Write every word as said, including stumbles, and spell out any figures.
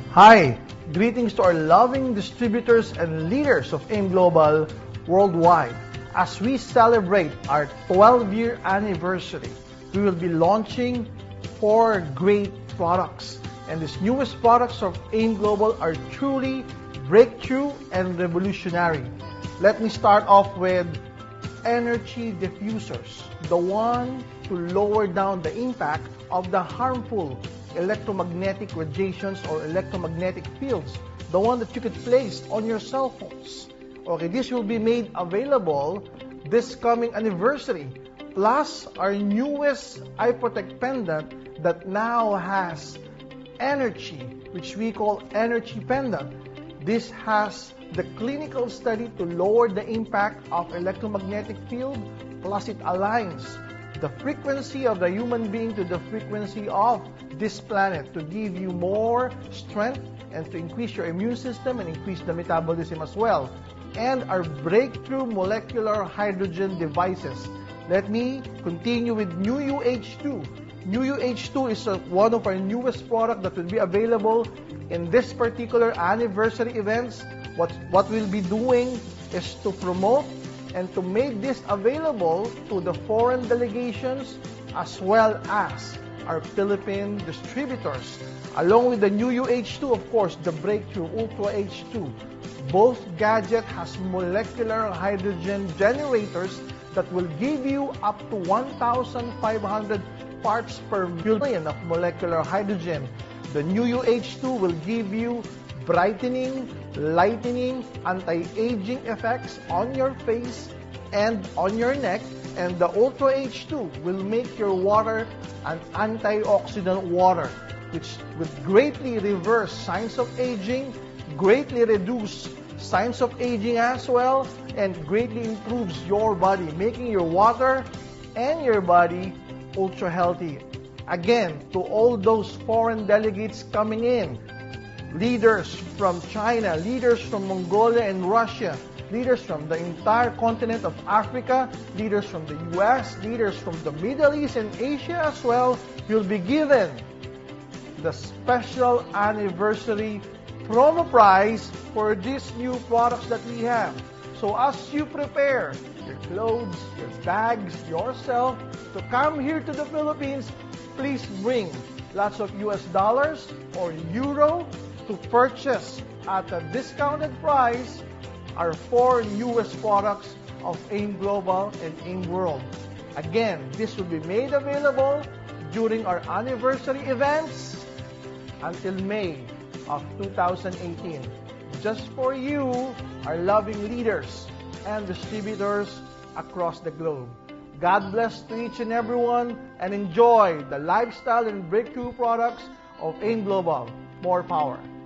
Hi, greetings to our loving distributors and leaders of AIM Global worldwide. As we celebrate our twelve-year anniversary, we will be launching four great products. And these newest products of AIM Global are truly breakthrough and revolutionary. Let me start off with energy diffusers, the one to lower down the impact of the harmful electromagnetic radiations or electromagnetic fields, the one that you could place on your cell phones. Okay, this will be made available this coming anniversary, plus our newest iProtect pendant that now has energy, which we call energy pendant. This has the clinical study to lower the impact of electromagnetic field, plus it aligns the frequency of the human being to the frequency of this planet to give you more strength and to increase your immune system and increase the metabolism as well. And our breakthrough molecular hydrogen devices. Let me continue with New U H two. New U H two is a, one of our newest products that will be available in this particular anniversary events. What, what we'll be doing is to promote and to make this available to the foreign delegations as well as our Philippine distributors. Along with the New U H two, of course, the Breakthrough Ultra H two. Both gadget has molecular hydrogen generators that will give you up to one thousand five hundred parts per billion of molecular hydrogen. The New U H two will give you brightening, lightening, anti-aging effects on your face and on your neck, and the Ultra H two will make your water an antioxidant water, which will greatly reverse signs of aging, greatly reduce signs of aging as well, and greatly improves your body, making your water and your body ultra healthy. Again, to all those foreign delegates coming in, leaders from China, leaders from Mongolia and Russia, leaders from the entire continent of Africa, leaders from the U S, leaders from the Middle East and Asia as well, will be given the special anniversary promo price for these new products that we have. So as you prepare your clothes, your bags, yourself to come here to the Philippines, please bring lots of U S dollars or euro to purchase at a discounted price our four newest products of AIM Global and AIM World. Again, this will be made available during our anniversary events until May of two thousand eighteen. Just for you, our loving leaders and distributors across the globe. God bless to each and everyone, and enjoy the lifestyle and breakthrough products of AIM Global. More power.